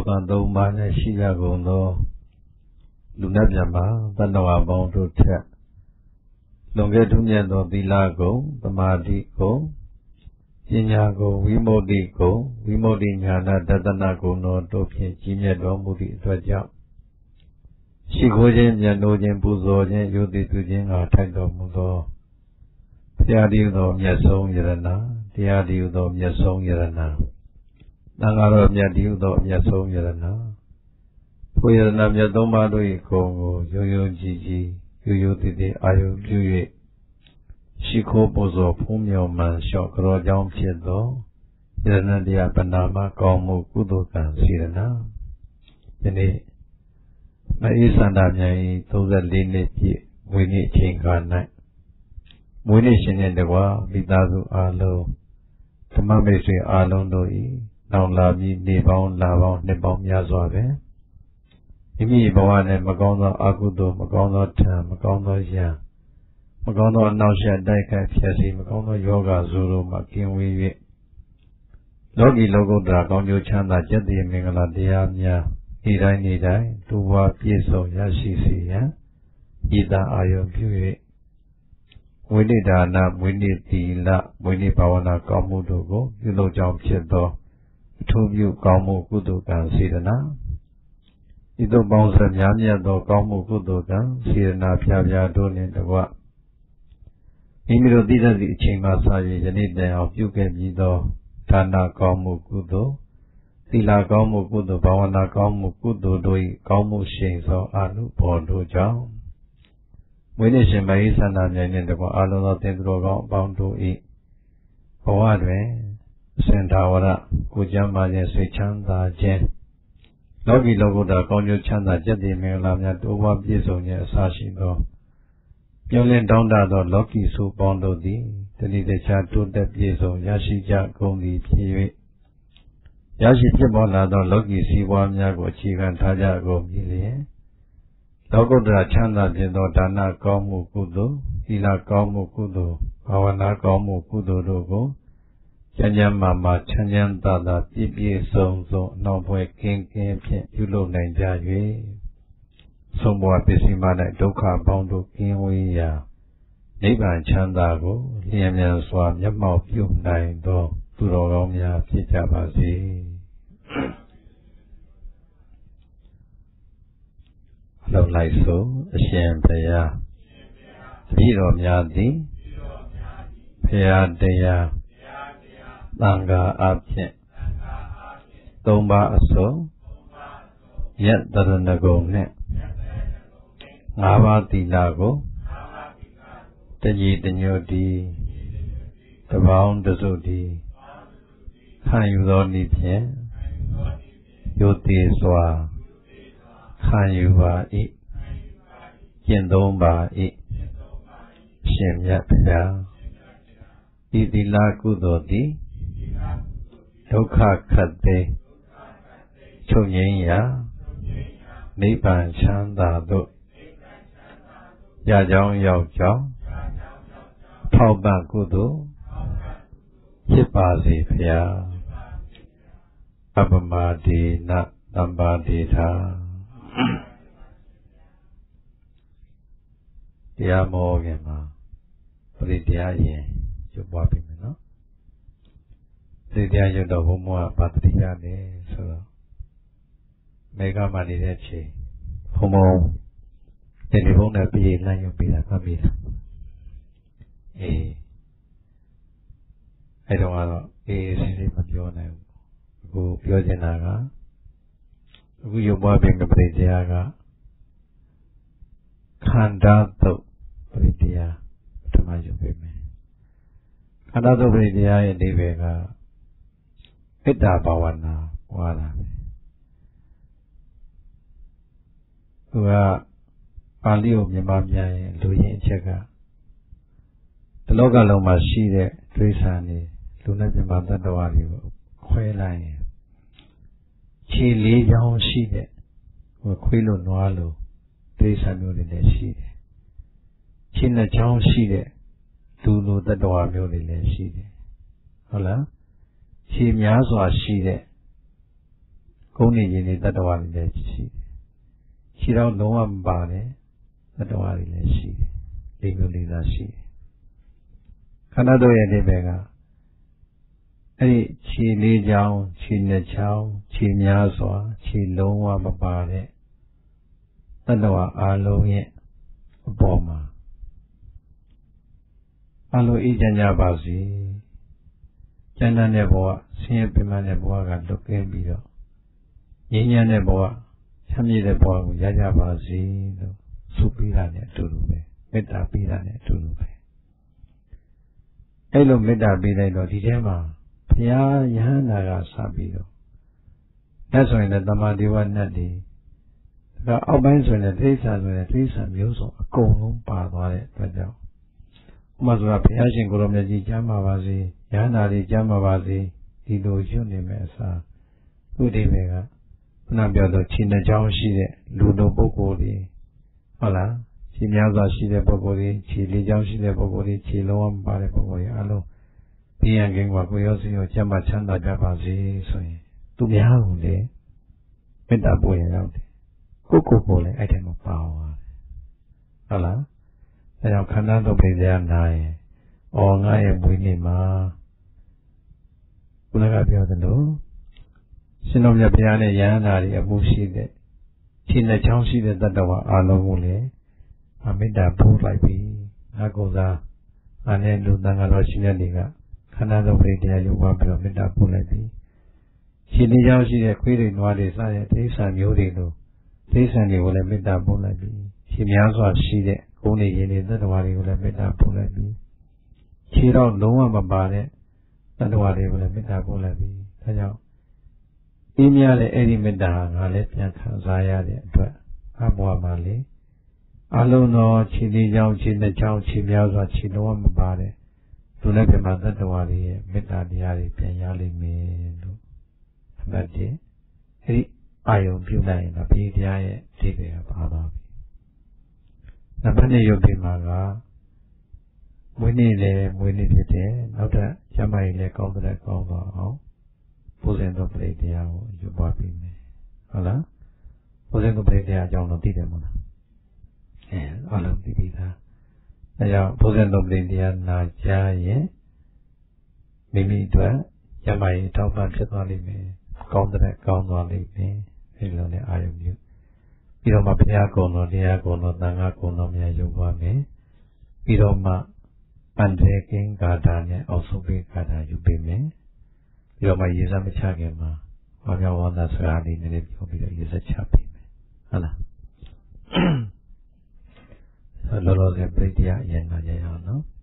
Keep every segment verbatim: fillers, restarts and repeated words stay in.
than though man and she are going though. Lunabjama, the Noah bound to tap. Longetunya do Dilago, the Madiko, Jinyago, Wimodiko, Wimodinyana, Dadanago, no Dopi, Jinya Domudi, Dwaja. She goes in Yanojan Buzo, Yudi to Jin, or Tendo Mudo. The Adi do Yasong Yerana, the Adi do Yasong Yerana. Nangaro Yadi do Yasong Yerana. Puyana Yadoma do Iko, Yoyo Gigi. You did the Ayo Yue. She coposo Pumio man shock or down Piedo. Yanadia Panama, Gomu, Kudokan, Sirena. Yene Maisandamia, told the Linity, Winnie Chinga night. Winnie in the wa, Vidazu Alo. Tamamesi Alondoi, now Lavi, Nebon, Lavon, Nebom Yazove. Imi Bawane, Magono Agudo, Magono Tam, Magono Ya, Magono Nausha Daika Piasi, Magono Yoga Zulu, Makinwi Logi Logo Dragon, you chanda Jadi Mingala Diamia, Ida Nida, Tuwa Pieso Yashisi, ya, Ida Ayo Pue. We need Anna, we need Tila, we need Pawana Kamudogo, you know Jump Chedo, two you Kamu Kudu can see the now. Ido bounce and Yamia do Kamu Kudogan, Sirena Piavia Donin the Wa. Imiro did the Chimasaji, Janida of Yuke Mido, Tana Kamu Kudo, Tila Kamu Kudo, Bawana Kamu Kudo, Doi Kamu Shins or Anu Pondo Jam. When is in Maisa Nayan in the Alona Tendrogon bound to eat. Oadwe, Sentawara, Kujama, Sechanda, Jen. Logi logo da Konyo Chanda Jadi Melamia Uwa Bisonia Sashi do. Yolin Donda do Loki Su Bondo di, Teni de Chatu de Biso, Yashija Gondi Piwe. Yashi Tibola do Loki Siwamia go Chigan Taja go Gilie. Logo da Chanda Dido Dana Gomu Kudo, Ila Gomu Kudo, Awana Gomu Kudo Dogo. Chanyan Mama, Chanyan Dada, Tibi Song So, Nobwe King King, Yulo Nanja Yue. Somewhat Pisimana, Doka Bondo King Wea. Niban Chandago, Liamian Swam, Yamau Yum Nine Do, Turoromia, Pichabasi. Love like so, a sham paya. Hiro Miadi, Paya Dea. Tanga Abject Tomba Aso Yet Daranago Net Nava Tilago Taji Danyodi Tabang Dazodi Kanyudoni Pien Yoti Swa Kanyuba I Yendomba I Shemyat Ya Idila Kudodi Dokha Kade Chonyenya Nipan Chanda Do Yajong Yao Chao Tauban Kudu Hipazi Pia Abamadi Na Nambadita Diamo Gema Pridia Ye Jubabi no Pridia Yudo Homo Patria Ne So Mega Mani Nechi Homo Telefona Pi Lanyo Pila Kamila Eh I don't want to Eh Sisi Madiona Go Piojanaga Go Yubabi Pridia Kanda To Pridia Tamayo Pime Another Pridia in the Vega Ita Bawana Wala Ua Palio Mimamia Luyin Chega The local Loma Shide Trisani Luna Mimanda Dawali Quailai Chili Young Shide or Quilo Noalo Trisanu in the Shide China Chong Shide Tulu the Dawamil in the Shide Hola Chi Miaswa Shide ကုန်းနေရင်နေတတ္တဝါတွေလည်းရှိတယ်ခြေတော်လုံးဝမပါတယ်တတ္တဝါတွေလည်းရှိတယ်လေးမျိုးလေးစားရှိတယ်ခန္ဓာတို့ရဲ့အဓိပ္ပာယ်ကအဲ့ဒီခြေလေးချောင်းခြေနှစ်ချောင်းခြေများစွာခြေလုံးဝမပါတဲ့တတ္တဝါအလုံးရဲ့အပေါ်မှာအလုံးအေးချမ်းကြပါစေကျမ်းတဲ့ဘဝဆင်းရဲပင်ပန်းတဲ့ဘဝကလွတ်ကင်းပြီးတော့ငြိမ်းချမ်းတဲ့ဘဝချမ်းမြေ့တဲ့ဘဝကိုရကြပါစေလို့ဆုပေးတာနဲ့အတူတူပဲမေတ္တာပေးတာနဲ့အတူတူပဲအဲ့လိုမေတ္တာပေးလိုက်တော့ဒီထဲမှာဘုရားယဟန္တာကစပြီးတော့လက်ဆိုရင်လည်းတမ္မာဒေဝနတ်တွေဒါအောက်ပိုင်းဆိုရင်လည်းတိဋ္ဌာဆိုရင်တိဋ္ဌာမျိုးစုံအကုန်လုံးပါသွားတဲ့အတွက်ကြောင့်ဥပမာဆိုတာဘုရားရှင်ကိုရောမြတ်ကြီးကျမ်းပါပါစေယဟန္တာတွေကျမ်းပါပါစေဒီလိုရွတ်နေမယ်အစားသူဒီပဲကခုနပြောတော့ခြေနှချောင်းရှိတဲ့လူလိုပုဂ္ဂိုလ်တွေဟုတ်လားခြေများစွာရှိတဲ့ပုဂ္ဂိုလ်တွေခြေလေးချောင်းရှိတဲ့ပုဂ္ဂိုလ်တွေခြေလုံးဝမပါတဲ့ပုဂ္ဂိုလ်တွေအလုံးပြင်းရကင်းကကိုရောစီရောကျမ်းပါချမ်းသာကြပါစေဆိုရင်သူများကိုလေမေတ္တာပို့ရရောက်တယ်ကိုကိုကိုလည်းအဲ့ထဲမှာပါသွားတယ်ဟုတ်လားအဲကြောင့်ခန္ဓာတို့ပြည်တရားနာရင်အော်ငါရဲ့မွေးနေ့မှာခုနကပြောသလိုရှင်တော်မြတ်ဘုရားနဲ့ယဟန္တာတွေအမှုရှိတဲ့ခြေနှချောင်းရှိတဲ့တတ္တဝါအလုံးကိုလည်းမေတ္တာပို့လိုက်ပြီငါကုစားအနဲ့လူတန်ဃာတော်ရှင်မြတ်တွေကခန္ဓာတို့ပြည်တရားရုပ်ပါပြီးတော့မေတ္တာပို့လိုက်ပြီခြေနှချောင်းရှိတဲ့ခွေးတွေနွားတွေစတဲ့ဒိဋ္ဌာမျိုးတွေလိုဒိဋ္ဌာတွေကိုလည်းမေတ္တာပို့လိုက်ပြီခြေများစွာရှိတဲ့ကုန်းနေရင်တွေတတ္တဝါတွေကိုလည်းမေတ္တာပို့လိုက်ပြီခြေတော့လုံးဝမပါတဲ့တတ္တဝါတွေကိုလည်းမေတ္တာပို့လိုက်ပြီဒါကြောင့်အေးမြတဲ့အဲ့ဒီမေတ္တာဟာငါလည်းပြန်ခံစားရတဲ့အတွက်အဘွားမှာလေအလုံးသောခြေလေးချောင်းခြေနှစ်ချောင်းခြေများစွာခြေလုံးဝမပါတဲ့လူလည်းပြမတတ္တဝါတွေရဲ့မေတ္တာတရားတွေပြန်ရလိမ့်မယ်လို့အမှတ်တည်းအဲ့ဒီအာယုံပြုလိုက်ရင်တော့ဘုရားတရားရဲ့အဓိပ္ပာယ်ကပါသွားပြီနံပါတ်နှစ်ရုပ်ဒီမှာကမွေးနေ့လည်းမွေးနေ့ဖြစ်တယ်နောက်ထပ်ကျမ်းမာရေးလည်းကောင်းတဲ့ကောင်းသွားအောင်ဘုဇင်တော်ပရိတရားကိုယူပွားပြီးမယ်ဟုတ်လားဘုဇင်တော်ပရိတရားအကြောင်းတော့သိတယ်မို့လားအဲအားလုံးသိပြီသားအဲကြောင့်ဘုဇင်တော်ပရိတရားနာကြားရင်မိမိအတွက်ကျမ်းမာရေးထောက်ပံ့ဖြစ်သွားလိမ့်မယ်ကောင်းတဲ့ကောင်းသွားလိမ့်မယ်ဒီလိုနဲ့အာရုံပြုပြီးတော့မှဘုရားကုံတော်တရားကုံတော်သံဃာကုံတော်များယူပွားမယ်ပြီးတော့မှအန္တရာယ်ကင်းဂါထာနဲ့အောက်ဆုံးပေးဂါထာယူပေးမယ်ပြီးတော့မှရေစမ်းမချခင်မှာဘာပြောဝန္တာစကားလေးနည်းနည်းပြောပြီးတော့ရေစက်ချပေးမယ်ဟုတ်လားလောလောဆယ်ပြိတ္တရအရင်ကကြရအောင်နော်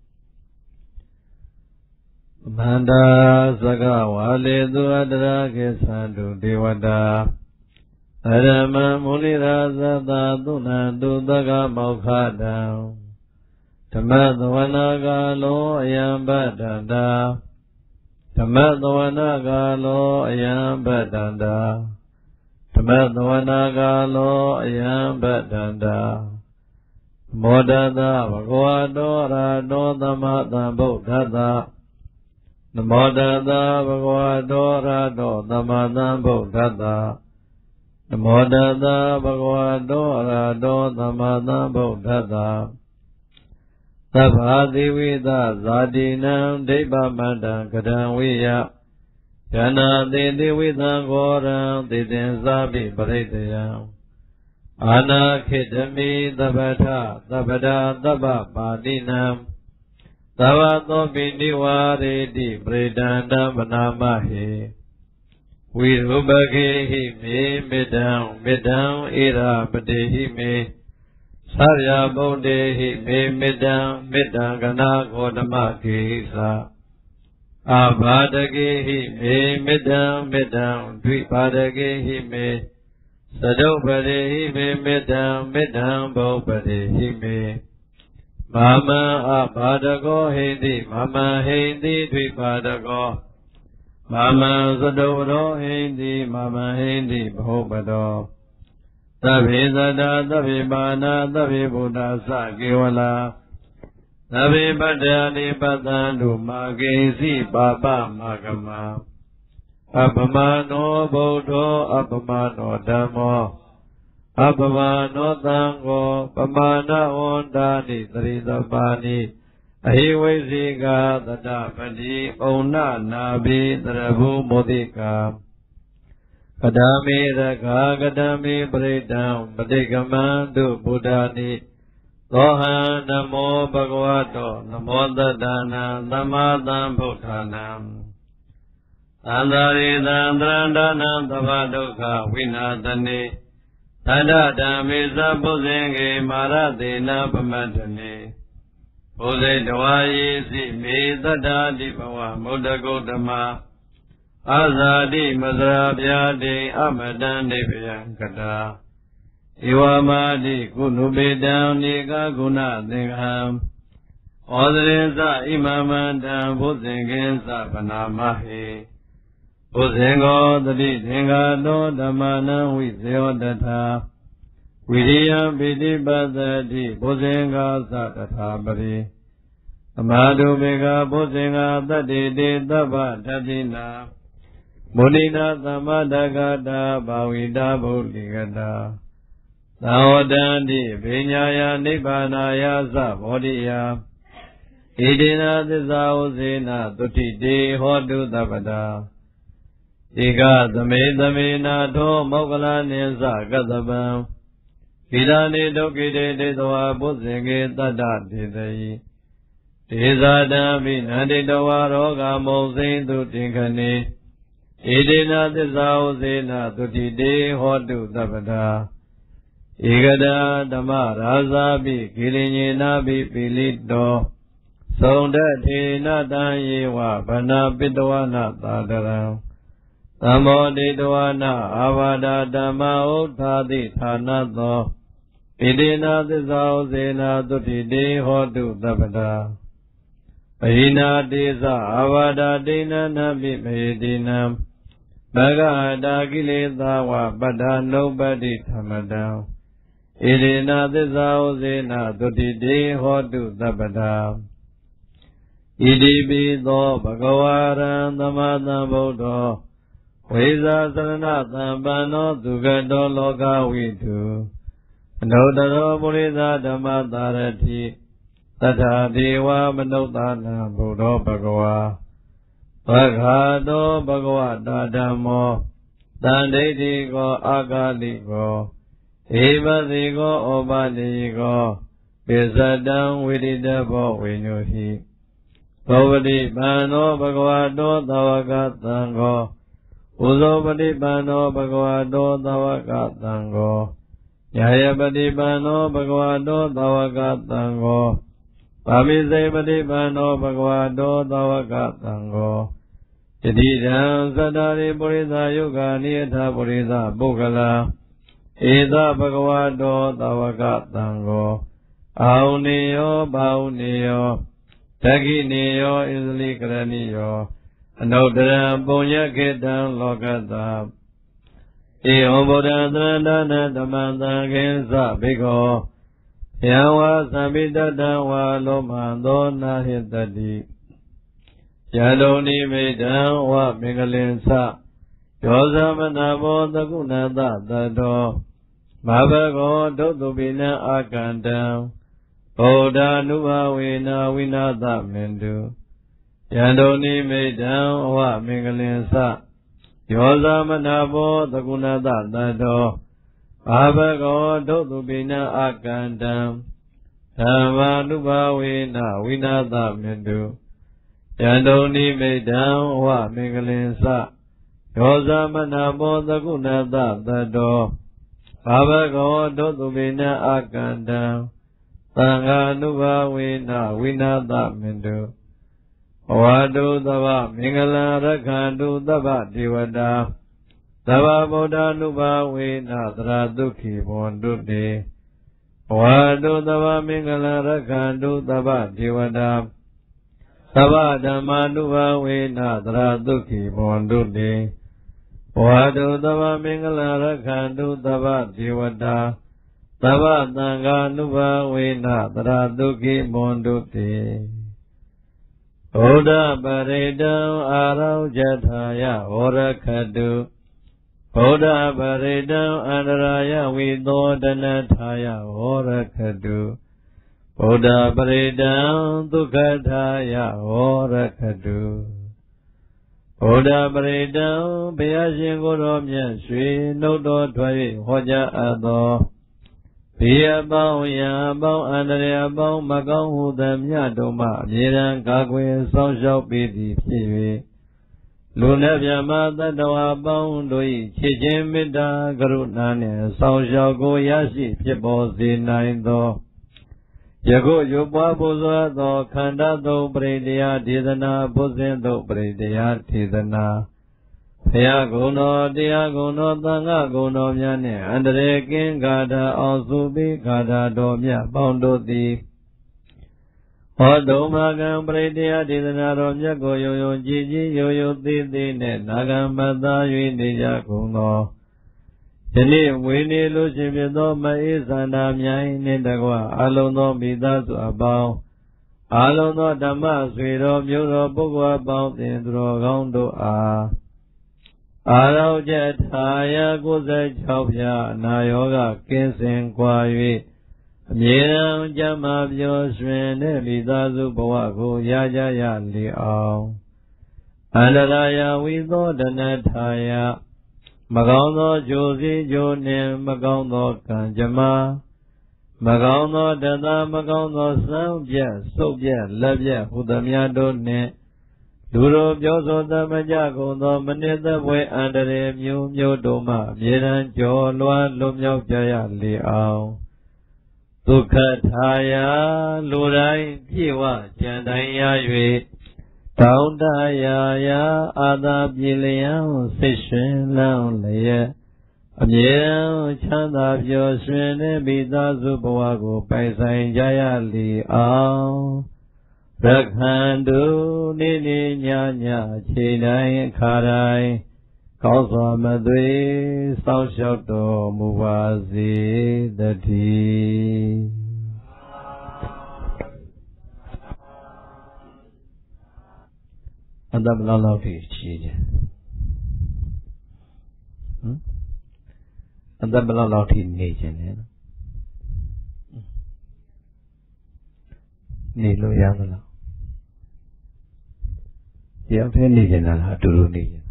မန္တာသကဝါလေသူအတ္တရာကေသံတုဒေဝတာအရမမုနိရာသတာသုဏတုသကမောခတံဓမ္မသဝနာကာလောအယံပတ္တန္တာဓမ္မသဝနာကာလောအယံပတ္တန္တာဓမ္မသဝနာကာလောအယံပတ္တန္တာမောဒတဘဂဝတောရာတောသမ္မာသမ္ဗုဒ္ဓတ္တနမောတတဘဂဝတောရာတောသမ္မာသမ္ဗုဒ္ဓတ္တနမောတတဘဂဝတောရာတောသမ္မာသမ္ဗုဒ္ဓတ္တသဗ္ဗာတိဝိသဇာတိနံဒိဗ္ဗမန္တံကတံဝိယယနာတိတိဝိသံဂောရံတိတင်္စာပိပရိတယံအာနာခိတမိသဗ္ဗထသဗ္ဗဒာသဗ္ဗပါတိနံသဗ္ဗသောပိနိဝါရေတိပရိဒန္တမနာမဟိဝိရုပခေဟိမေမေတ္တံမေတ္တံဣရာပတိဟိမေသဗ္ဗဗုဒ္ဓေဟိမေမေတ္တံမေတ္တံကနာဂေါတမကေသအာဘာတကေဟိမေမေတ္တံမေတ္တံဒွိပါဒကေဟိမေသဒုပတိဟိမေမေတ္တံမေတ္တံဘောပတိဟိမေမာမံအဘာဒကောဟိတိမာမံဟိတိဒွိပါဒကောမာမံသဒုရောဟိတိမာမံဟိတိဘောပတောသဗ္ဗေသတ္တသဗ္ဗေပါဏာသဗ္ဗေဗုဒ္ဓသကေဝလာသဗ္ဗေပတ္တနိပတ္တံဒုမာဂေစီပါပမဂမ Appamano Buddho Appamano Dhammo Appamano Sangho Pamana Ondani Tridapani Ahivesika Tadapati Ona Nabi Tarabu Modika Kadami Raka Kadami Pridam Padikamandu Buddhani Loha Namo Bhagavato Namo Tadana Namadam Buddhanam Andari Dandrandanam Tavadukha Vinatani Tada Dhamisa Pusengi Maratina Pamatani Puse Dwayi Si Medada Dipawa Muddhagotama Azadi Masrabhyadi Amadan Devyankata Iwamadi Kunubedam Nika Guna Dingham Odreza Imamandam Pusenginsa Panamahi Pusengo Dadi Dhingato Dhammana Visyodata Vidya Vidibhadati Pusenga Satathabari Amadu Vega Pusenga Taditi Tapa Tatina Mudita Samadagata Bhavita Bhudigata Tawadandi Vinyaya Nibbanaya Sabodhiya Idina Tisa Usena Tuttiti Hotu Tapada Ika Same Samena Tho Mokkala Nisa Katabam Vidani Dokite Titwa Pusengi Tata Titayi Tisadami Nanditawa Roga Mosin Tuttinkani Idina Tisa Usena Tuttiti Hotu Tapada Ikada Dhamma Rasabi Kilinyena Pilito Saundati Natayewa Bana Pitwana Tadaram Tamoditwana Avada Dhamma Uttati Thanato Idina Tisa Usena Tuttiti Hotu Tapada Mahina Tisa Avada Dina Nabi Mahidinam Bhagavata Kiletawa Pada Nobadi Thamadam Idina Tisa Usena Tuttiti Hotu Tapada Idibito Bhagavaram Dhammatam Buddho Visa Sarana Sampano Dugato Loka Vitu Anodaro Purisa Dhamma Tarati Tata Deva Manotana Buddho Bhagava Bhagavato Bhagavata Dhammo Tandetiko Akaliko Evasiko Opadiko Visadam Vididabo Vinyuhi Bhavati Pano Bhagavato Tavaka Sangho Uzopati Pano Bhagavato Tavaka Sangho Nyayapati Pano Bhagavato Tavaka Sangho Pamisepati Pano Bhagavato Tavaka Sangho Yadidam Sadari Purisa Yuga Niyatha Purisa Bukala Eda Bhagavato Tavaka Sangho Auniyo Bhauniyo Takiniyo Isli Karaniyo Anodara Punya Ketan Lokata Iyo Buddha Dhrandana Dhammanta Kinsa Bhikho Yawa Sabhitata Wa Lomando Nahitati Yadoni Vedam Wa Mingalinsa Yosamana Bodha Gunata Tato Mabhago Dotubina Akandam Bodha Nubhavena Vinata Mendu Yandoni Medam Wa Mingalinsa Yosamana Bodha Gunata Tato Mabhago Dotubina Akandam Dhamma Nubhavena Vinata Mendu Yandoni Medam Wa Mingalinsa Yosamana Bodha Gunata Tato Mabhago Dotubina Akandam Sangha Nubhavena Vinata Mendu Wadu Tava Mingala Rakhantu Tava Devata Tava Buddha Nubhavena Tradukhi Bonduti Wadu Tava Mingala Rakhantu Tava Devata Tava Dhamma Nubhavena Tradukhi Bonduti Wadu Tava Mingala Rakhantu Tava Devata Tava Sangha Nubhavena Tradukhi Bonduti Buddha Paridam Araujataya Orakadu Buddha Paridam Andaraya Vidodhanataya Orakadu Buddha Paridam Dukhataya Orakadu Buddha Paridam Biyashin Guru Myasri Nudo Dwayi Hoja Ado Biya Bao Ya Bao Andaraya Bao Makang Hudamya Doma Miran Kakwe Sao Piti Piwi Luna Vyama Tadawa Bao Doi Chichin Mita Karunane Sao Go Yashi Pipo Zinaido Yago Yubwa Buzwa Do Khanda Do Pridya Didana Buzin Do Pridya Didana Paya Guno Diya Guno Tanga Guno Myane Andre King Gada Asubi Gada Domya Bondo Di Odo Magan Pridya Didana Romya Goyo Yo Jiji Yo Yo Didi Ne Nagam Bada Yui Diya Guno Jani Wini Luci Pido Mai Sana Myai Nindagwa Alono Midasu Abao Alono Dhamma Swiro Myuro Bukwa Bao Tindro Gondo A Araujataya Guzai Chopya Nayoga Kinsin Kwawi Miram Jama Pyo Swene Midasu Bawaku Yajaya Liao Andaraya Vidodhanataya Magauno Josi Jone Magauno Kanjama Magauno Dada Magauno Sambya Sobya Labya Hudamya Done Duro Byoso Damaja Gono Manita Bwe Andare Myu Myu Doma Miran Jo Lwa Lumyau Jaya Liao Dukhataya Lurai Piwa Jandaya Yue Taundaya Ada Biliao Sishin Lao Laya Amyao Chanda Pyo Swene Bidasu Bawago Paisai Jaya Liao Rakhandu Nini Nyanya Chinai Karai Kausa Madui Sao Shokto Muwazi Dati Anda Belalo Fi Chi Anda Belalo Fi Nation Nilo Yavalo Yafe Nijana Duru Nijan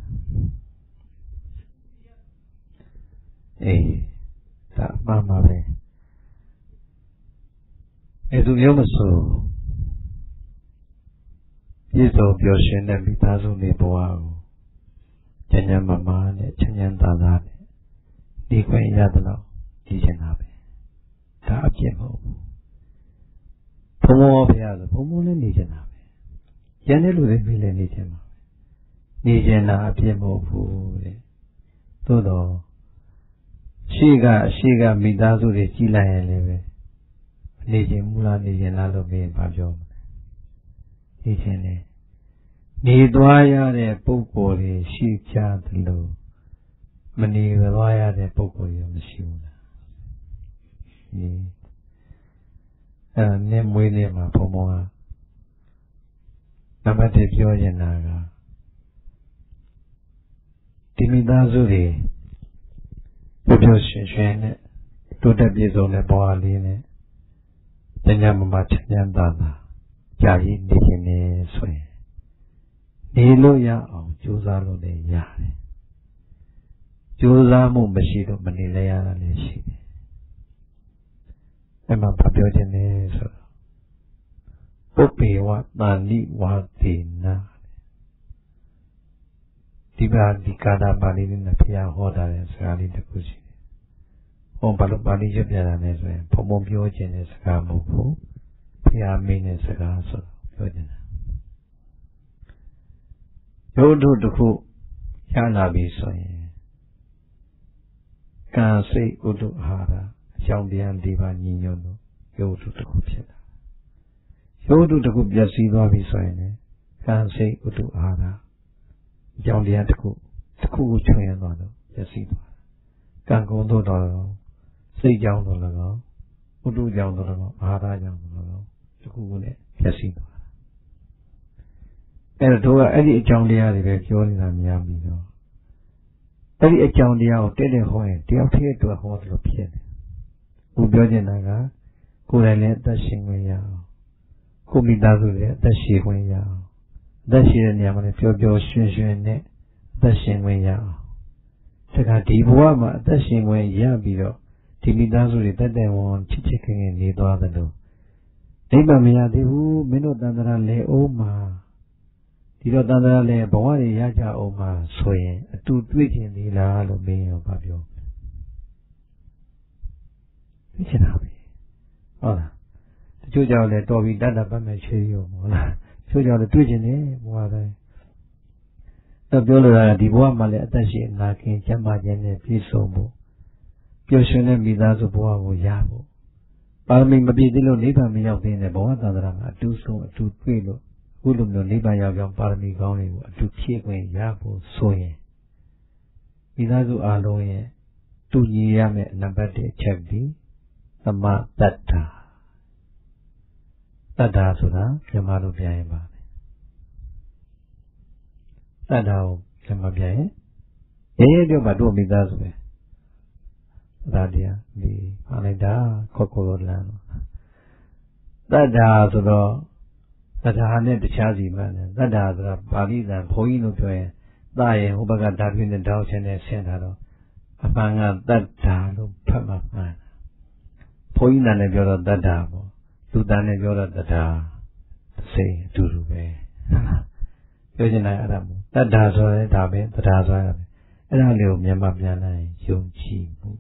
Eh Tak Mama Be Edu Yomaso Yiso Byoshin and Bitazu Niboao Chanya Mama Chanyan Dada Nikwen Yadalo Nijanabe Ta Abjemo Pomo Piazza Pomo Nijanabe Janelu de Mille Nijama Nijana Abjemo Pure Todo Shiga Shiga Midazu de Chila Eleve Nijamula Nijanalo Bin Pabjom Nijane Nidwaya de Pukori Shi Chatlo Mani Vaya de Pukori Mashuna Ni Nem William Pomoa Namate Pyoyanaga Timidazu Pupilshin to the Bizone Boaline Tanyamama Chanyandana Jai Nikine Swe Niloya of Juzalo de Yare Juzamu Bashido Manilaya Leshi Emma Papiotine Upi what Nani Watina Tiba Dikada Balin Pia Hoda and Sali the Kushi. On Palupani Japanes, Pomobio Genes Gamufu, Pia Mines Gaso, Yodina. Yodu Duku Yanabi Soye Can say Udu Hara, Chambian Diva Nino, Yodu Duku Yodu Duku Yasiva Bisoine, Can say Udu Hara. Young the Antico, the cool train on the Yasiva. Can go to the say young the Lago, Udu young the Lago, Hara young the Lago, the cool Yasiva. အဲ့တော့အဲ့ဒီအကြောင်းတရားတွေပဲပြောနေတာများပြီတော့အဲ့ဒီအကြောင်းတရားကိုတဲ့တဲ့ဟောရင်တယောက်တည်းအတွက်ဟောသလိုဖြစ်တယ်ဘုပြောချင်တာကကိုယ်တိုင်လည်းအသက်ရှင်ခွင့်ရအောင်ကိုမိသားစုလည်းအသက်ရှင်ခွင့်ရအောင်အသက်ရှင်တဲ့နေရာမှာလည်းပျော်ပျော်ရွှင်ရွှင်နဲ့အသက်ရှင်ခွင့်ရအောင်ဒါကဒီဘဝမှာအသက်ရှင်ခွင့်ရပြီးတော့ဒီမိသားစုတွေတက်တဲ့ဝန်ချစ်ချစ်ခင်ခင်နေသွားတယ်လို့နိဗ္ဗာန်မရသေးဘူးမင်းတို့တန်ត្រာလဲအိုးမှာဒီတော့တန်ត្រာလဲဘဝတွေရကြအောင်မှာဆိုရင်အတူတွေ့ကျင်သေးလားလို့မင်းရောပြောတွေ့ချင်တာပဲဟုတ်လားတချို့ကြောင့်လည်းတော်ပြီတတ်တာပတ်မဲ့ချွေးရောဟုတ်လားတချို့ကြောင့်လည်းတွေ့ကျင်တယ်ဘဝတိုင်းတော့ပြောလို့ရတာဒီဘဝမှာလည်းအသက်ရှင်နာခင်ကျမ်းမာခြင်းနဲ့ပြည့်စုံဖို့ပျော်ရွှင်တဲ့မိသားစုဘဝကိုရဖို့ပါရမီမပြည့်သေးလို့နိဗ္ဗာန်မရောက်သေးတဲ့ဘဝတန်ត្រာမှာအတူဆုံးအတူတွေ့လို့အခုလိုမျိုးနိဗ္ဗာန်ရောက်ကြောင်းပါရမီကောင်းတွေကိုအတူဖြည့်ခွင့်ရဖို့ဆိုရင်မိသားစုအားလုံးရဲ့တူညီရမယ့်နံပါတ်တစ်အချက်ဒီသမတတ္တာတတ္တာဆိုတာမြန်မာလိုပြန်ရင်ပါတတ္တာကိုပြန်မပြန်ရင်ရဲရဲပြောပါတို့မိသားစုပဲဒါတရားဒီဟာလိုက်တာခေါက်ခေါ်လို့လမ်းတတ္တာဆိုတော့တတ္တာနဲ့တခြားစီမှန်းတယ်တတ္တာဆိုတာပါဠိတန်ဘုန်းကြီးတို့ပြောရင်သရင်ဟိုဘက်ကဓာတ်ပြင်းနဲ့ဓာတ်ချင်းနဲ့ဆင်းတာတော့အပန်းကတတ္တာလို့ဖတ်မှမှန်းဘုန်းကြီးတန်နဲ့ပြောတော့တတ္တာပေါ့လူတန်နဲ့ပြောတော့တတ္တာစိတ်အတူတူပဲပြောချင်တာအဲ့ဒါမို့တတ္တာဆိုရဲဒါပဲတတ္တာဆိုရဲအဲ့ဒါလေးကိုမြန်မာပြန်လိုက်ယုံကြည်မှု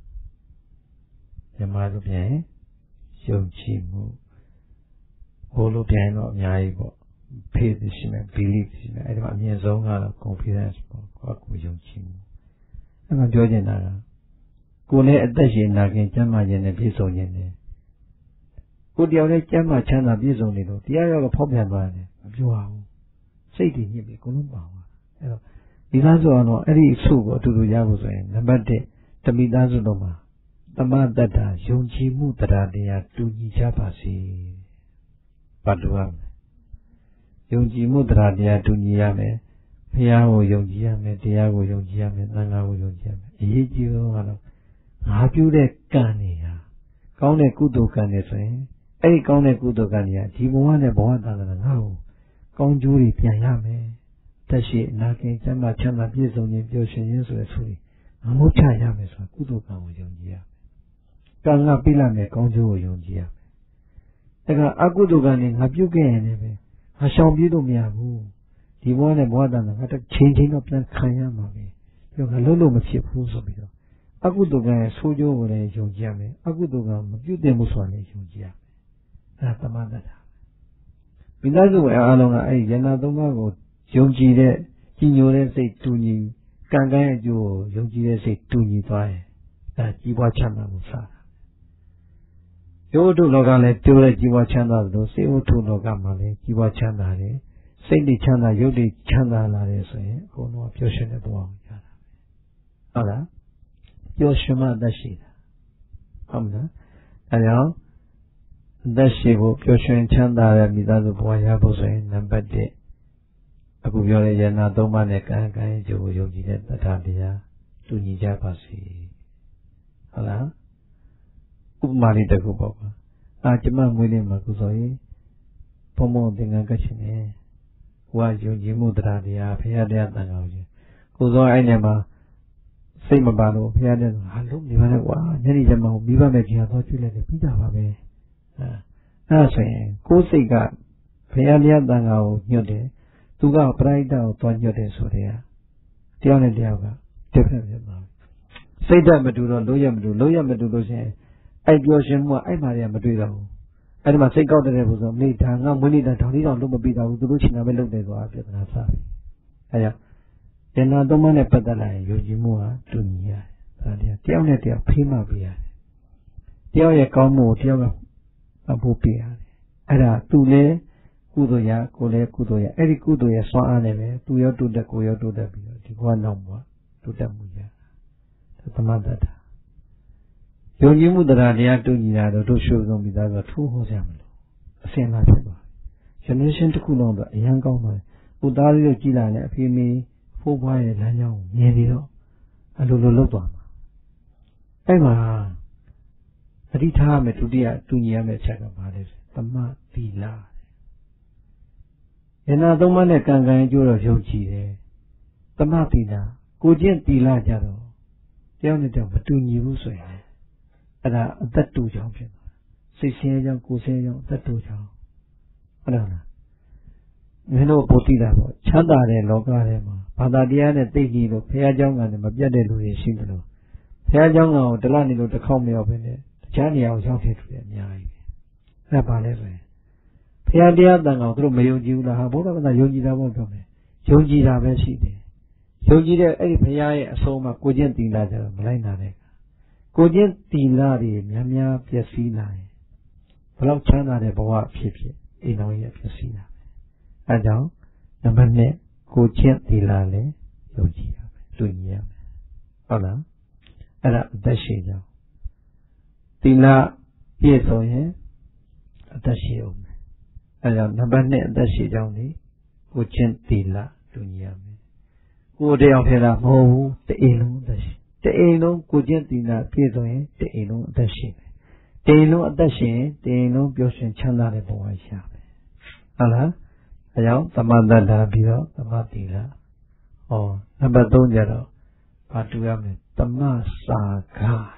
မြန်မာလိုပြန်ယုံကြည်မှုဘိုးလိုပြန်တော့အများကြီးပေါ့ faith ရှိမယ် belief ရှိမယ်အဲ့ဒီမှာအမြင့်ဆုံးကတော့ confidence ပေါ့ကိုယ့်ကိုယုံကြည်မှုအဲ့မှာပြောချင်တာကကိုယ်နဲ့အသက်ရှင်နာခင်ကျမ်းမာခြင်းနဲ့ပြည့်စုံခြင်းနဲ့ကိုယ်တယောက်နဲ့ကျမ်းမာချမ်းသာပြည့်စုံနေလို့တရားရောကဖောက်ပြန်သွားတယ်မပြောရဘူးစိတ်တည်ညစ်ပြီးအကုန်လုံးပါသွားအဲ့တော့ဒီသားစုအောင်အဲ့ဒီအဆုကိုအတူတူရဖို့ဆိုရင်နံပါတ်တစ်တမိသားစုလုံးမှာသမတတ္တာယုံကြည်မှုတရားတရားတူညီကြပါစေပတ်တူရမယ်ယုံကြည်မှုတရားတရားတူညီရမယ်ဘုရားကိုယုံကြည်ရမယ်တရားကိုယုံကြည်ရမယ်သံဃာကိုယုံကြည်ရမယ်အရေးကြီးဆုံးကတော့ငါပြုတဲ့ကံတွေဟာကောင်းတဲ့ကုသိုလ်ကံတွေဆိုရင်အဲ့ဒီကောင်းတဲ့ကုသိုလ်ကံတွေကဒီဘဝနဲ့ဘဝတန်ခါငါ့ကိုကောင်းကျိုးတွေပြန်ရမယ်တက်ရှိအနာကင်ကျမ်းမာချမ်းသာပြည့်စုံခြင်းပျော်ရွှင်ခြင်းဆိုတဲ့ဆိုရင်ငါမုတ်ချရမယ်ဆိုတာကုသိုလ်ကံကိုယုံကြည်ရမယ်ကံကပြိလာမယ်ကောင်းကျိုးကိုယုံကြည်ရမယ်ဒါကအကုသိုလ်ကံတွေငါပြုတ်ခဲ့ရင်လည်းပဲငါရှောင်ပြေးလို့မရဘူးဒီဘဝနဲ့ဘဝတန်ခါငါတော့ချိန်ချိန်တော့ပြန်ခံရမှာပဲပြောငါလုံးလို့မဖြစ်ဘူးဆိုပြီးတော့အကုသိုလ်ကံရဲ့ဆိုးကျိုးကိုလည်းယုံကြည်ရမယ်အကုသိုလ်ကံမပြုတ်တဲ့မှုဆိုတာလည်းယုံကြည်ရမယ်အဲဒါသမတ္တာမိသားစုဝင်အားလုံးကအဲ့ဒီယန္နာသုံးပါးကိုယုံကြည်တဲ့ကြီးညိုတဲ့စိတ်တူညီကံကံရဲ့အကျိုးကိုယုံကြည်တဲ့စိတ်တူညီသွားရင်အဲကြီးပွားချမ်းသာမှုစားတာယောထုလောကလည်းပြောတဲ့ကြီးပွားချမ်းသာသလိုစေဝထုလောကမှာလည်းကြီးပွားချမ်းသာတယ်စိတ်တွေချမ်းသာရုပ်တွေချမ်းသာလာတယ်ဆိုရင်အကုန်လုံးပျော်ရွှင်တဲ့ဘဝကိုရတာပဲဟုတ်လားပျော်ရွှင်မှအသက်ရှိတာဟုတ်မလားအဲကြောင့်အသက်ရှိဖို့ပျော်ရွှင်ချမ်းသာတဲ့မိသားစုဘဝရဖို့ဆိုရင်နံပါတ်တစ်အခုပြောတဲ့ယန္နာသုံးပါးနဲ့ကံကံရဲ့ကျိုးကိုယုံကြည်တဲ့တထာတရားတူညီကြပါစေဟုတ်လားဥပမာလေးတစ်ခုပေါ့ကွာအာကျမမွေးနေ့မှာကုသိုလ်ရေးဘုံဘုံသင်္ကန်းကတ်ရှင်နေဟိုကယုံကြည်မှုတရားတရားဘုရားတရားတန်ခါကိုရှင်ကိုစောအဲ့နဲ့မှာစိတ်မပါလို့ဘုရားတရားဟာလုံးနေပါနဲ့ကွာညနေကျမှမိဘမဲ့ကြီးကတော့ကျွေးလိုက်တယ်ပြီးတာပါပဲအဲအဲ့ဆိုရင်ကိုယ်စိတ်ကဘုရားတရားတန်ခါကိုညွတ်တယ်သူကပရိဒတ်ကိုတွားညွတ်တယ်ဆိုတဲ့တယောက်နဲ့တယောက်ကတစ်ဖက်ဖြစ်သွားစိတ်ဓာတ်မတူတော့လို့ရမတူလို့ရမတူလို့ရှင်အဲ့ပျော်ရွှင်မှုကအဲ့မှာတည်းကမတွေ့တော့ဘူးအဲ့ဒီမှာစိတ်ကောက်တဲ့ပုဆိုမိဒါငါမွေးနေတာတောင်လေးတောင်လုံးမပြီးတော့ဘူးသူတို့ချင်တာပဲလုပ်တယ်ဆိုတာပြဿနာစားပြီအဲ့ကြောင့်ယန္နာသုံးပါးနဲ့ပတ်သက်လာရင်ယုံကြည်မှုကတူညီရတယ်ဒါတည်းတယောက်နဲ့တယောက်ဖိမပေးရတယ်တယောက်ရဲ့ကောင်းမှုကိုတယောက်ကအဖို့ပေးရတယ်အဲ့ဒါသူလည်းကုသိုလ်ရကိုလည်းကုသိုလ်ရအဲ့ဒီကုသိုလ်ရဆွမ်းအားနဲ့ပဲသူရောတိုးတက်ကိုရောတိုးတက်ပြီးတော့ဒီဘဝနောက်ဘဝတိုးတက်မှုရသမတ္တာယုံကြည်မှုတရားတရားတူညီတာတော့တို့ရှုဆုံးပြီးသားဆိုထိုးဟောကြမလို့အစင်လာဖြစ်သွား generation တစ်ခုလုံးတော့အရန်ကောင်းသွားတယ်ကိုသားလေးတို့ကြည်လာတယ်အဖေမေဖိုးဖွားရဲ့လမ်းကြောင်းကိုမြင်ပြီးတော့အလိုလိုလုပ်သွားမှာအဲ့မှာအဓိထားမယ်ဒုတိယတူညီရမယ့်အချက်ကဘာလဲဆိုသမသီလယနာသုံးပါးနဲ့ကံကံအကျိုးတော့ယုံကြည်တယ်သမသီလကိုကျင့်သီလကြတော့တယောက်နဲ့တယောက်မတူညီဘူးဆိုရင်အဲ့ဒါအသက်တူကြောင့်ဖြစ်သွားစိတ်ဆင်းရဲကြောင့်ကိုယ်ဆင်းရဲကြောင့်အသက်တူကြောင့်ဟုတ်လားမင်းတို့ပို့တည်တာပေါ့ချမ်းသာတဲ့လောကထဲမှာဘာသာတရားနဲ့သိကြည့်လို့ဘုရားကျောင်းကလည်းမပြတ်တဲ့လူတွေရှိတယ်လို့ဘုရားကျောင်းကိုတလနေလို့တစ်ခေါက်မရောက်ဘဲနဲ့တခြားနေရာကိုရောက်ခဲ့သူတွေအများကြီးပဲအဲ့ဒါပါလဲဆိုရင်ဘုရားတရားတန်ကောင်သူတို့မယုံကြည်ဘူးလားဟာဘုရားကယုံကြည်တာပေါ့ပြောမယ်ယုံကြည်တာပဲရှိတယ်ယုံကြည်တဲ့အဲ့ဒီဘုရားရဲ့အဆုံးအမကိုကျင့်သီလကြတော့မလိုက်နိုင်တဲ့ကိုကျင့်သီလတွေများများပျက်စီးလာရင်ဘယ်လောက်ချမ်းသာတဲ့ဘဝဖြစ်ဖြစ်အိမ်တော်ရဲ့ပျက်စီးလာပဲအဲကြောင့်နံပါတ်နှစ်ကိုကျင့်သီလလည်းယုံကြည်ရမယ်တူညီရမယ်ဟုတ်လားအဲ့ဒါအသက်ရှင်ကြောင်းသီလပြည့်စုံရင်အသက်ရှင်အောင်မယ်အဲကြောင့်နံပါတ်နှစ်အသက်ရှင်ကြောင်းนี่ကိုကျင့်သီလတူညီရမယ်ကိုတယောက်ဖြစ်တာမဟုတ်ဘူးတအိမ်လုံးအသက်ရှင်တအိမ်လုံးကိုကျင့်သီလပြည့်စုံရင်တအိမ်လုံးအသက်ရှင်မယ်တအိမ်လုံးအသက်ရှင်တအိမ်လုံးပျော်ရွှင်ချမ်းသာတဲ့ဘဝရှာမယ်ဟုတ်လားအဲကြောင့်သမတ္တပြီးတော့သမသီလဟောနံပါတ်သုံးကျတော့ဘာတူရမလဲသမစာက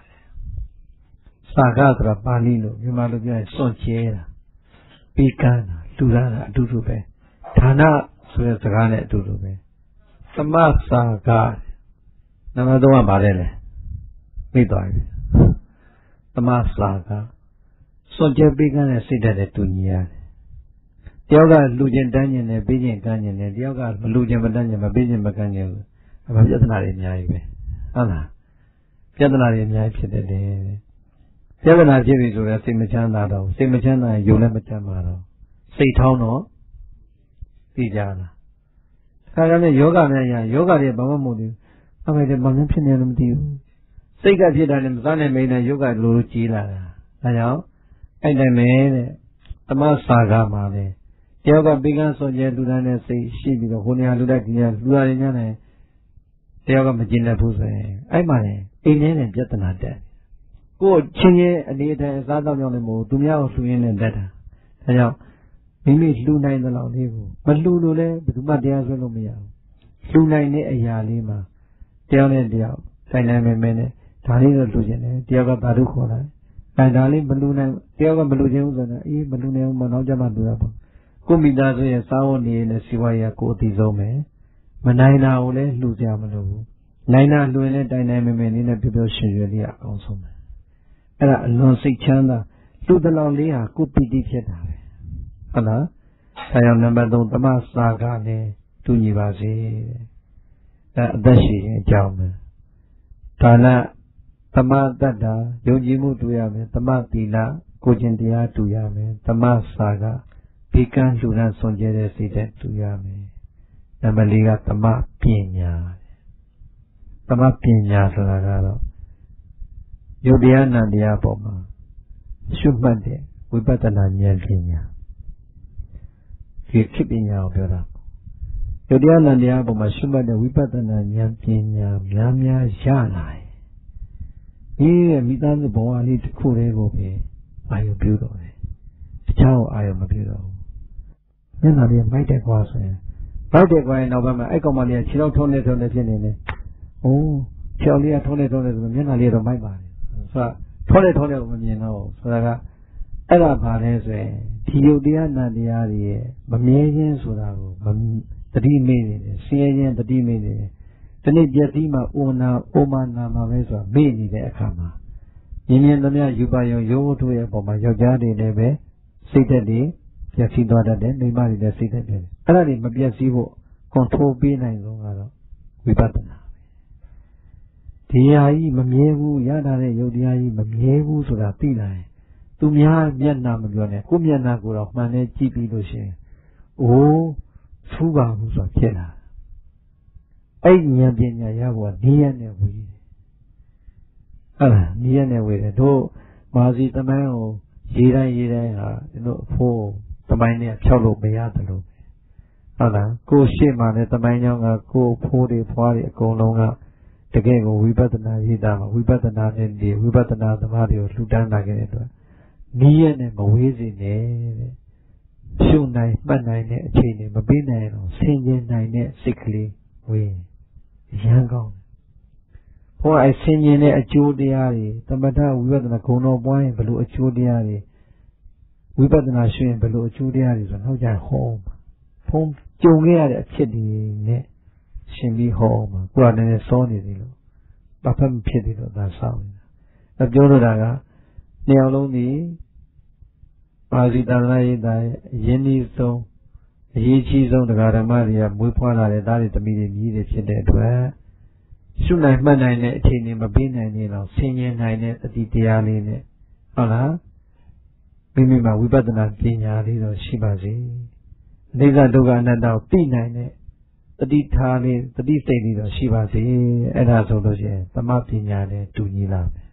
စာကဆိုတာပါဠိလိုမြန်မာလိုပြောရင်စွန့်ကြဲတာပြီးကမ်းတာလူရတာအတူတူပဲဌာနဆိုတဲ့စကားနဲ့အတူတူပဲသမစာကနံပါတ်သုံးကဘာလဲလဲပြီးသွားပြီသမစာကစွန့်ကြဲပြီးကမ်းတဲ့စိတ်ဓာတ်နဲ့တူညီရတယ်တယောက်ကလူချင်းတန်းကျင်တယ်ပြီးချင်းကမ်းကျင်တယ်တယောက်ကမလူချင်းမတန်းကျင်မပြီးချင်းမကမ်းကျင်ဘူးအမှပြဿနာတွေအများကြီးပဲဟုတ်လားပြဿနာတွေအများကြီးဖြစ်တယ်လေပြဿနာဖြစ်ပြီဆိုတော့စိတ်မချမ်းသာတော့စိတ်မချမ်းသာရင်ယုံလည်းမချမ်းသာတော့စိတ်ထောင်းတော့သိကြလားခါကလည်းယောဂများရယောဂတွေဘာမှမဟုတ်ဘူးအမေလည်းဘာမှဖြစ်နေလို့မသိဘူးစိတ်ကဖြစ်တာလည်းမစားနိုင်မင်းနဲ့ယောဂလိုလိုကြီးလာတာဒါကြောင့်အဲ့တိုင်းပဲတဲ့သမစာကမှာလေတယောက်ကပိကန်းစွန်ကျဲလူတိုင်းနဲ့စိတ်ရှိပြီးတော့ဟိုနေရာလူတိုင်းဒီနေရာလူရင်းများနဲ့တယောက်ကမကျင်တတ်ဘူးဆိုရင်အဲ့မှာလေအိမ်ထဲနဲ့ပြဿနာတက်ကိုယ်ချင်းချင်းအနေအထိုင်အစားတောက်ကြောင့်လည်းမဟုတ်သူများကိုလှူရင်းနဲ့တက်တာဒါကြောင့်မိမိလှူနိုင်တဲ့လောက်လေးကိုမလှူလို့လည်းဘယ်သူမှတရားဆွဲလို့မရဘူးလှူနိုင်တဲ့အရာလေးမှာတယောက်နဲ့တယောက်ဆိုင်နိုင်မယ်မယ်နဲ့ဒါလေးတော့လှူခြင်းတယ်တယောက်ကဘာလို့ခေါ်လိုက်အဲဒါလေးမလှူနိုင်တယောက်ကမလှူခြင်းဘူးဆိုတော့အေးမလှူနိုင်ဘူးမနောက်ကြမှလှူရပါကိုမိသားစုရဲ့စားဝတ်နေနဲ့စီဝါရကိုအသိဆုံးပဲမနိုင်တာကိုလည်းလှူကြမလို့ဘူးနိုင်တာလှူရင်လည်းတိုင်တိုင်မယ်မယ်လေးနဲ့ပြပြရွှင်ရွှင်လေးအအောင်ဆုံးပဲအဲ့ဒါအလွန်စိတ်ချမ်းသာလှူတဲ့လောက်လေးဟာကိုပီတိဖြစ်တာပဲဟုတ်လားဆရာနံပါတ်သုံးသမစာကလည်းတူညီပါစေအဲအသက်ရှိရင်အကြောင်းပဲဒါနသမတတ္တာယုံကြည်မှုတူရမယ်သမသီလကိုကျင့်တရားတူရမယ်သမစာကဘေကန်းလှူဒန်းစွန့်ကြဲတဲ့စိတ်နဲ့တူရမယ်နံပါတ်လေးကသမပညာသမပညာဆိုတာကတော့ယုတ်တရားနံတရားပေါ်မှာရှုမှတ်တဲ့ဝိပဿနာဉာဏ်ပညာဒီခေတ်ပညာကိုပြောတာယုတ်တရားနံတရားပေါ်မှာရှုမှတ်တဲ့ဝိပဿနာဉာဏ်ပညာများများရလာတယ်ဒီမိသားစုဘဝလေးတစ်ခုတည်းကိုပဲအာရုံပြုတော့တယ်တခြားကိုအာရုံမပြုတော့ဘူးမျက်နှာလေးမိုက်တဲ့ကွာဆိုရင်မိုက်တဲ့ကွာရင်နောက်ဘက်မှာအဲ့ကောင်မလေးကခြေထောက်ထုံးနေထုံးနေဖြစ်နေတယ်။အိုးခြေထောက်လေးကထုံးနေထုံးနေဆိုမျက်နှာလေးတော့မိုက်ပါတယ်။ဆိုတော့ထုံးနေထုံးနေကိုမမြင်တော့ဘူးဆိုတာကအဲ့ဒါဘာလဲဆိုရင်ဒီယုတ်တရားနံတရားတွေရဲ့မမြဲခြင်းဆိုတာကိုတတိမေ့နေတယ်ဆင်းရဲခြင်းတတိမေ့နေတယ်ဒီနေ့ပြည့်စည်မှာအိုနာအိုမာနာမှာပဲဆိုတာမေ့နေတဲ့အခါမှာမြင်မြင်သမျှယူပါယုံရိုးတို့ရဲ့အပေါ်မှာယောက်ျားတွေလည်းပဲစိတ်သက်တွေပျက်စီးသွားတတ်တယ်မိန်းမတွေလည်းစိတ်သက်တယ်အဲ့ဒါတွေမပျက်စီးဖို့ control ပေးနိုင်ဆုံးကတော့ဝိပဿနာပဲဒီဟာကြီးမမြဲဘူးရတာတဲ့ယုတ်တရားကြီးမမြဲဘူးဆိုတာသိလာရင်သူများမျက်နှာမပြောနဲ့ကိုယ်မျက်နှာကိုတော့မှန်နဲ့ကြည့်ပြီးလို့ရှိရင်အိုးဖူးပါဘူးဆိုတာဖြစ်လာအဲ့ဉာဏ်ပညာရဖို့နည်းရနဲ့ဝေးတယ်ဟုတ်လားနည်းရနဲ့ဝေးတယ်တို့မာစီတမန်ကိုရေးတိုင်းရေးတိုင်းဟာတို့အဖိုးတမိုင်းနဲ့ဖြောက်လို့မရတယ်လို့ဟုတ်လားကိုယ်ရှေ့မှာလည်းတမိုင်းကြောင်းကကိုယ်ဖိုးတွေဖွားတွေအကုန်လုံးကတကယ်ကိုဝိပဿနာရေးတာမှာဝိပဿနာနဲ့ဒီဝိပဿနာသမားတွေကိုလှူဒန်းလာခဲ့တဲ့အတွက်နီးရနဲ့မဝေးစေနဲ့တဲ့ရှုနိုင်မှတ်နိုင်တဲ့အခြေအနေမပေးနိုင်တော့ဆင်ခြင်နိုင်တဲ့စိတ်ကလေးဝေးရမ်းကောင်းဘုရားအဆင်ခြင်တဲ့အကျိုးတရားတွေသမထဝိပဿနာဂုဏ်တော်ပွားရင်ဘလို့အကျိုးတရားတွေဝိပဿနာရှုရင်ဘလို့အကျိုးတရားတွေဆိုတော့နောက်ကြဟောမှာဖုံးကြုံခဲ့ရတဲ့အဖြစ်တွေနဲ့ရှင်ပြီးဟောမှာကိုယ်ကလည်းစောနေသေးလို့ဘာဖက်မဖြစ်သေးလို့ဒါဆောင်းနေတာပြောလို့တာကနှစ်ယောက်လုံးဒီပါဠိတန်ခါရေးတာအရင်းနှီးဆုံးအရေးကြီးဆုံးတရားဓမ္မတွေကမွေးဖွားလာတဲ့သားတွေသမီးတွေမြည်တွေဖြစ်တဲ့အတွက်ရှုနိုင်မှတ်နိုင်တဲ့အခြေအနေမပေးနိုင်နေတော့ဆင်ញင်နိုင်တဲ့တတိတရားလေးနဲ့ဟုတ်လားမိမိမှာဝိပဿနာပညာလေးတော့ရှိပါစေအနိစ္စဒုက္ခအနတ္တကိုသိနိုင်တဲ့တတိထားလေးတတိစိတ်လေးတော့ရှိပါစေအဲ့ဒါဆိုလို့ရှိရင်သမပညာနဲ့တူညီလာမယ်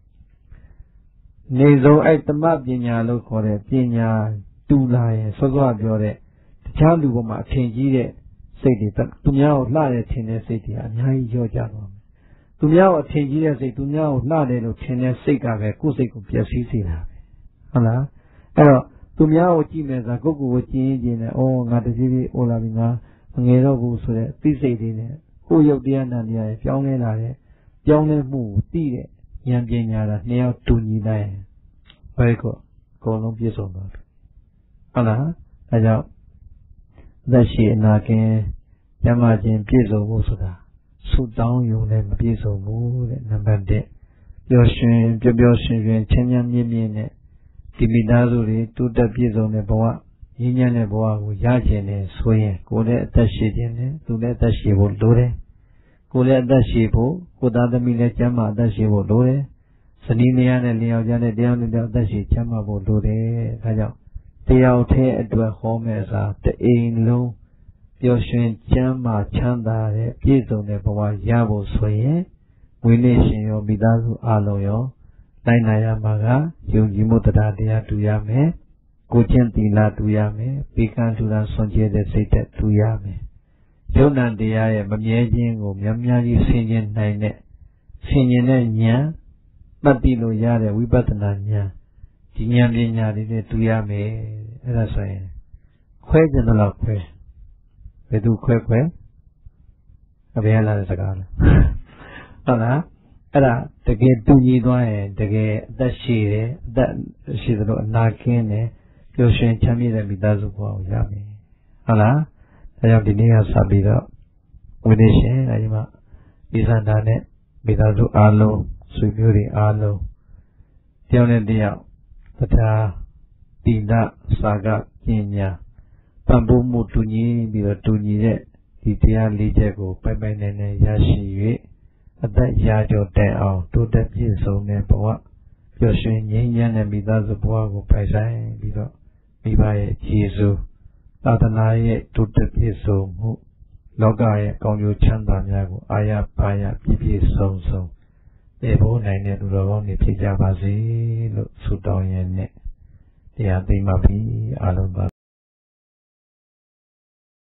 နေဆုံးအဲ့သမပညာလို့ခေါ်တဲ့ပညာတူလာရင်စောစောပြောတဲ့တခြားလူပေါ်မှာအထင်ကြီးတဲ့စိတ်တွေသူများကိုလှတဲ့ထင်တဲ့စိတ်တွေအများကြီးရောကြသွားမယ်သူများကိုအထင်ကြီးတဲ့စိတ်သူများကိုလှတယ်လို့ထင်တဲ့စိတ်ကပဲကိုယ်စိတ်ကိုပျက်စီးစေတာပဲဟုတ်လားအဲ့တော့သူများကိုကြည့်မယ်ဆိုကိုယ့်ကိုယ်ကိုကြည့်ရင်ကြည့်နေဩငါတပြေးပြေးအိုလာပြီငါမငယ်တော့ဘူးဆိုတဲ့သိစိတ်တွေနဲ့ကိုယ်ရုပ်တရားနာတရားရဲ့ပြောင်းလဲလာတဲ့ပြောင်းလဲမှုကိုသိတဲ့ဉာဏ်ပညာတာနှစ်ယောက်တူညီလိုက်ရင်ဘယ်ကောအကုန်လုံးပြည့်စုံသွားတယ်ဟုတ်လားအဲကြောင့်သက်ရှိအနာကင်းညမချင်းပြည့်စုံဖို့ဆိုတာဆုတောင်းရုံနဲ့မပြည့်စုံဘူးတဲ့နံပါတ်တစ်ပျော်ရွှင်ပျော်ပျော်ရွှင်ရွှင်ချမ်းချမ်းမြေ့မြေ့နဲ့ဒီမိသားစုတွေတိုးတက်ပြည့်စုံတဲ့ဘဝရင်းညမ်းတဲ့ဘဝကိုရကျင်နေဆိုရင်ကိုယ်လည်းအသက်ရှိခြင်းနဲ့သူလည်းအသက်ရှိဖို့လိုတယ်ကိုယ်လည်းအသက်ရှိဖို့ကိုယ်သားသမီးလည်းကျမ်းမာအသက်ရှိဖို့လိုတယ်ဇနီးမယားနဲ့လင်ယောက်ျားနဲ့တရားနဲ့အသက်ရှိကျမ်းမာဖို့လိုတယ်ဒါကြောင့်တယောက်တည်းအတွက်ဟောမဲ့စာတအိမ်လုံးပျော်ရွှင်ကျမ်းမာချမ်းသာတဲ့ပြည့်စုံတဲ့ဘဝရဖို့ဆိုရင်ဝိနည်းရှင်ရောမိသားစုအလုံးရောနိုင်နိုင်ရမှာကယုံကြည်မှုတရားတရားတူရမယ်ကိုကျင့်သီလတူရမယ်ပေကံထူတာဆွန်ကျဲတဲ့စိတ်သက်တူရမယ်ယုံနာတရားရဲ့မမြဲခြင်းကိုများများကြီးဆင်ခြင်နိုင်တဲ့ဆင်ခြင်တဲ့ဉာဏ်မှတ်သိလို့ရတဲ့ဝိပဿနာဉာဏ်ဒီဉာဏ်ပညာတွေနဲ့တူရမယ်အဲ့ဒါဆိုရင်ခွဲကြတယ်လို့ခွဲဘယ်သူခွဲခွဲအဘယ်လာတဲ့စကားလဲဟုတ်လားအဲ့ဒါတကယ်တူညီသွားရင်တကယ်အသက်ရှိတယ်အသက်ရှိသလိုအနာကင်းတယ်ပျော်ရွှင်ချမ်းမြေ့တဲ့မိသားစုဘဝကိုရမယ်ဟုတ်လားဒါကြောင့်ဒီနေ့ကစပြီးတော့ဝိနည်းရှင်အဲဒီမှာဒီစန္ဒာနဲ့မိသားစုအားလုံးဆွေမျိုးတွေအားလုံးတယောက်နဲ့တယောက်တရားတိလစာကပညာပံ့ပိုးမှုတူညီပြီးတော့တူညီတဲ့ဒီတရားလေးချက်ကိုပိုင်ပိုင်နိုင်နိုင်ရရှိ၍အသက်ရာကျော်တိုင်အောင်တိုးတက်ပြည့်စုံတဲ့ဘဝပျော်ရွှင်ငြိမ်းချမ်းတဲ့မိသားစုဘဝကိုပိုင်ဆိုင်ပြီးတော့မိဘရဲ့ကျေးဇူးသာသနာရဲ့တိုးတက်ပြည့်စုံမှုလောကရဲ့ကောင်းကျိုးချမ်းသာများကိုအာရပါရပြည့်ပြည့်စုံစုံပြေဖို့နိုင်တဲ့လူတော်ကောင်းတွေဖြစ်ကြပါစေလို့ဆုတောင်းရင်းနဲ့တရားသိမှပြီအားလုံးပါ